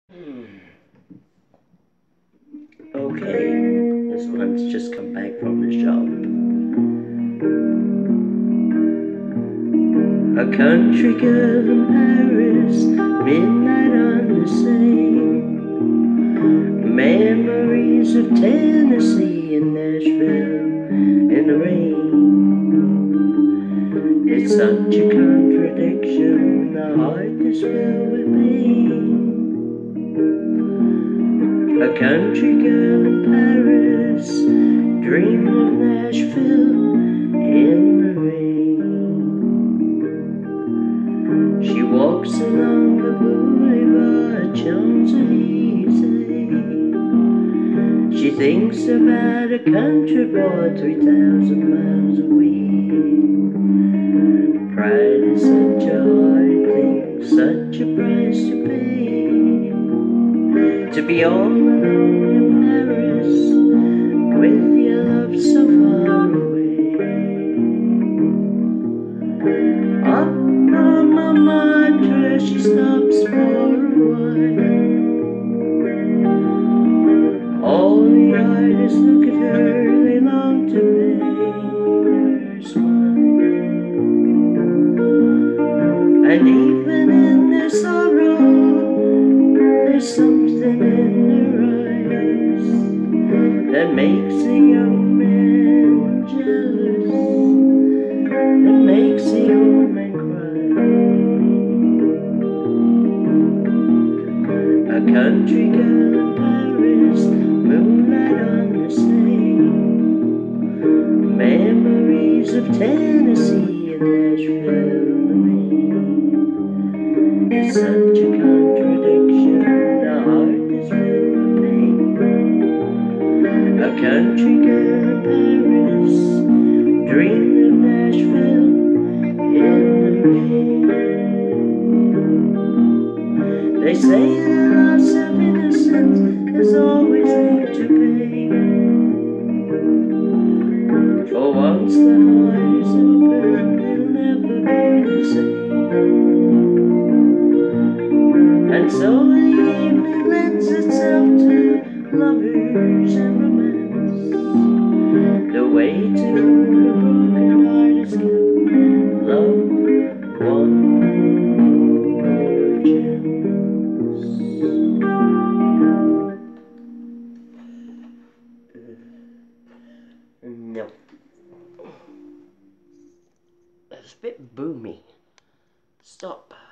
Okay, this one's just come back from the shop. A country girl in Paris, midnight on the Seine. Memories of Tennessee and Nashville in the rain. It's such a contradiction, the heart is filled with pain. A country girl in Paris, dreaming of Nashville in the rain. She walks along the boulevard, Champs-Élysées. She thinks about a country boy 3,000 miles away. Pride is such a hard thing, such a price to pay. To be all alone in Paris, with your love so far away. Up on Montmartre, she stops for a while. All the artists look at her, they long to paint her smile. And even in their sorrow, there's something in their eyes that makes a young man jealous, that makes a old man cry. A country girl in Paris, moonlight on the Seine. Memories of Tennessee and Nashville in the rain. It's such a contradiction, the heart is filled with pain. A country girl in Paris, dreamed of Nashville in the rain. They say the loss of innocence is always linked to pain. For once the heart is open, it'll never be the same. And so the evening lends itself to lovers and romance. The way to the broken heart is give love one more chance. No. That's a bit boomy. Stop.